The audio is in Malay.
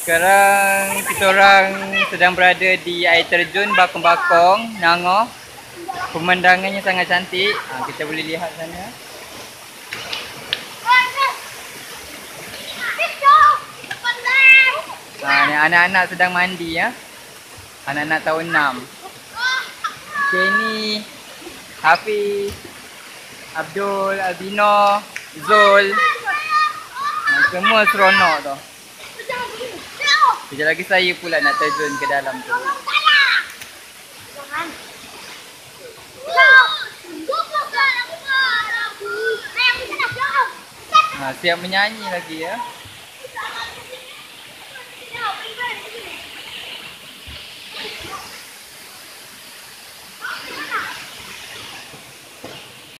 Sekarang kita orang sedang berada di air terjun Bakong-Bakong, Nangoh. Pemandangannya sangat cantik. Kita boleh lihat sana. Ni anak-anak sedang mandi ya. Anak-anak tahun 6. Kenny, Hafiz, Abdul, Albino, Zul. Semua seronok tu. Sekejap lagi saya pula nak terjun ke dalam tu. Siap menyanyi lagi ya.